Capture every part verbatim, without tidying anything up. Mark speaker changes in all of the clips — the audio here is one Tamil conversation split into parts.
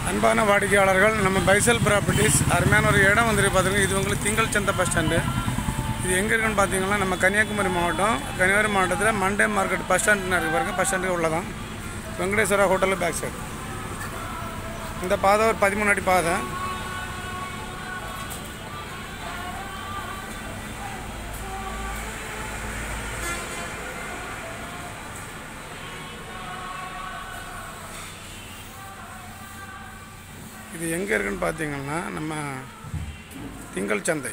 Speaker 1: அன்பான வாடிக்கையாளர்கள், நம்ம பைசல் ப்ராப்பர்ட்டிஸ் அருமையான ஒரு இடம் வந்துட்டு பார்த்துருங்க. இது உங்களுக்கு திங்கள் சந்தை பஸ் ஸ்டாண்டு. இது எங்கே இருக்குன்னு பார்த்தீங்கன்னா, நம்ம கன்னியாகுமரி மாவட்டம் கன்னியாகுமரி மாவட்டத்தில் மண்டே மார்க்கெட் பஸ் ஸ்டாண்டுன்னு இருக்குது பாருங்க. பஸ் ஸ்டாண்டுக்கு உள்ளதான் வெங்கடேஸ்வரா ஹோட்டலில் பேக் சைடு. இந்த பாதை ஒரு பதிமூணு அடி பாதை. இது எங்கே இருக்குன்னு பார்த்தீங்கன்னா, நம்ம திங்கள் சந்தை.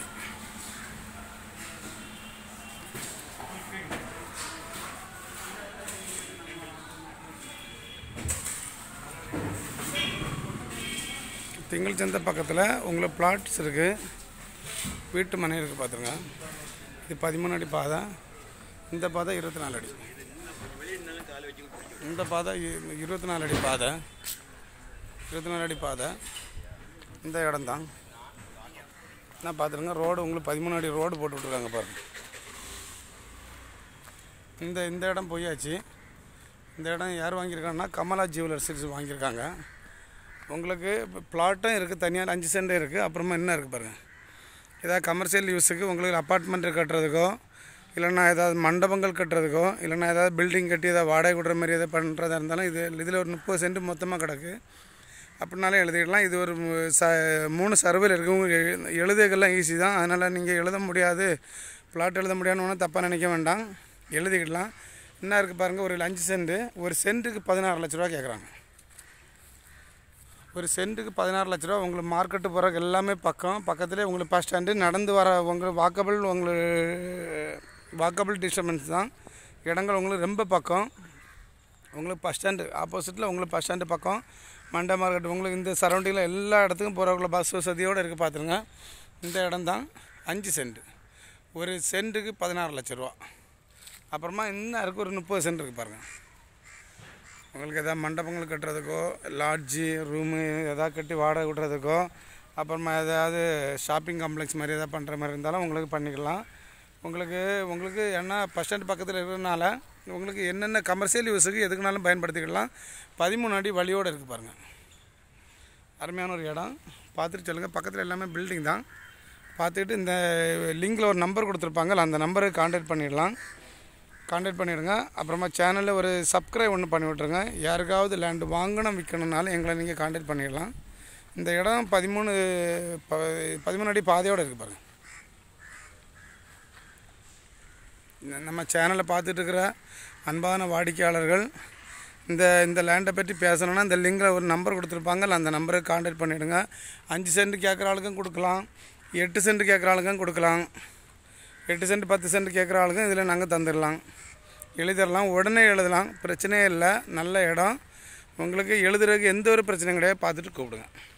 Speaker 1: திங்கள் சந்தை பக்கத்தில் உங்களுக்கு பிளாட்ஸ் இருக்குது, வீட்டு மனை இருக்குது பார்த்துருங்க. இது பதிமூணு அடி பாதை. இந்த பாதை இருபத்தி நாலு அடி. இந்த பாதை இருபத்தி நாலு அடி பாதை. இருபத்தி நாலு அடி பாதை. இந்த இடம் தான் நான் பார்த்துருங்க. ரோடு உங்களுக்கு பதிமூணு அடி ரோடு போட்டு விட்ருக்காங்க பாருங்கள். இந்த இந்த இடம் போயாச்சு. இந்த இடம் யார் வாங்கியிருக்காங்கன்னா, கமலா ஜுவல்லர்ஸ் வாங்கியிருக்காங்க. உங்களுக்கு பிளாட்டும் இருக்குது, தனியாக அஞ்சு சென்ட் இருக்குது. அப்புறமா என்ன இருக்குது பாருங்கள். ஏதாவது கமர்ஷியல் யூஸுக்கு உங்களுக்கு அப்பார்ட்மெண்ட் கட்டுறதுக்கோ, இல்லைன்னா ஏதாவது மண்டபங்கள் கட்டுறதுக்கோ, இல்லைன்னா ஏதாவது பில்டிங் கட்டி ஏதாவது வாடகை விடுற மாதிரி எதாவது பண்ணுறதா இருந்தாலும் இது இதில் ஒரு முப்பது சென்ட் மொத்தமாக கிடக்கு. அப்படின்னாலே எழுதிக்கலாம். இது ஒரு ச மூணு சர்வேல் இருக்குது. எழுதுகள்லாம் ஈஸி தான். அதனால் நீங்கள் எழுத முடியாது, பிளாட் எழுத முடியாதுன்னு ஒன்றும் தப்பாக நினைக்க வேண்டாம், எழுதிக்கிடலாம். என்ன இருக்குது பாருங்கள். ஒரு அஞ்சு சென்ட்டு, ஒரு சென்ட்டுக்கு பதினாறு லட்ச ரூபா கேட்குறாங்க. ஒரு சென்ட்டுக்கு பதினாறு லட்ச ரூபா. உங்களுக்கு மார்க்கெட்டு போகிறக்கு எல்லாமே பக்கம் பக்கத்துலேயே உங்களுக்கு பஸ் ஸ்டாண்டு. நடந்து வர உங்களுக்கு வாக்கபிள் உங்களுக்கு வாக்கபிள் டிஸ்டர்பன்ஸ் தான். இடங்கள் உங்களுக்கு ரொம்ப பக்கம். உங்களுக்கு பஸ் ஸ்டாண்டு ஆப்போசிட்டில் உங்களுக்கு பஸ் ஸ்டாண்டு பக்கம். மண்டே மார்க்கெட் உங்களுக்கு இந்த சரௌண்டிங்கில் எல்லா இடத்துக்கும் போகிறவங்கள பஸ் வசதியோடு இருக்குது பார்த்துருங்க. இந்த இடம் தான் அஞ்சு சென்ட்டு. ஒரு சென்ட்டுக்கு பதினாறு லட்ச ரூபா. அப்புறமா இன்னும் இருக்குது ஒரு முப்பது சென்ட் இருக்குது பாருங்கள். உங்களுக்கு எதாவது மண்டபங்கள் கட்டுறதுக்கோ, லாட்ஜி ரூமு எதாவது கட்டி வாடகை விடுறதுக்கோ, அப்புறமா ஏதாவது ஷாப்பிங் காம்ப்ளெக்ஸ் மாதிரி எதாவது பண்ணுற மாதிரி இருந்தாலும் உங்களுக்கு பண்ணிக்கலாம். உங்களுக்கு உங்களுக்கு ஏன்னா பஸ் ஸ்டாண்ட் பக்கத்தில் இருக்கிறதுனால உங்களுக்கு என்னென்ன கமர்ஷியல் யூஸுக்கு எதுக்குனாலும் பயன்படுத்திக்கலாம். பதிமூணு அடி வழியோடு இருக்குது பாருங்கள். அருமையான ஒரு இடம். பார்த்துட்டு சொல்லுங்கள். பக்கத்தில் எல்லாமே பில்டிங் தான். பார்த்துக்கிட்டு இந்த லிங்கில் ஒரு நம்பர் கொடுத்துருப்பாங்க, அந்த நம்பருக்கு கான்டாக்ட் பண்ணிடலாம். கான்டாக்ட் பண்ணிவிடுங்க. அப்புறமா சேனலில் ஒரு சப்ஸ்கிரைப் ஒன்று பண்ணி விட்ருங்க. யாருக்காவது லேண்டு வாங்கணும் விற்கணுன்னாலும் எங்களை நீங்கள் கான்டாக்ட் பண்ணிடலாம். இந்த இடம் பதிமூணு ப பதிமூணு அடி பாதையோடு இருக்குது பாருங்கள். நம்ம சேனலை பார்த்துட்டு இருக்கிற அன்பான வாடிக்கையாளர்கள், இந்த இந்த லேண்டை பற்றி பேசணுன்னா இந்த லிங்கில் ஒரு நம்பர் கொடுத்துருப்பாங்க, அந்த நம்பருக்கு கான்டாக்ட் பண்ணிவிடுங்க. அஞ்சு சென்ட் கேட்குற ஆளுக்கும் கொடுக்கலாம், எட்டு சென்ட் கேட்குற ஆளுக்கும் கொடுக்கலாம், எட்டு சென்ட் பத்து சென்ட் கேட்குற ஆளுக்கும் இதில் நாங்கள் தந்துடலாம், எழுதிடலாம். உடனே எழுதலாம், பிரச்சனையே இல்லை. நல்ல இடம். உங்களுக்கு எழுதுறதுக்கு எந்த ஒரு பிரச்சனையும் கிடையாது. பார்த்துட்டு கூப்பிடுங்க.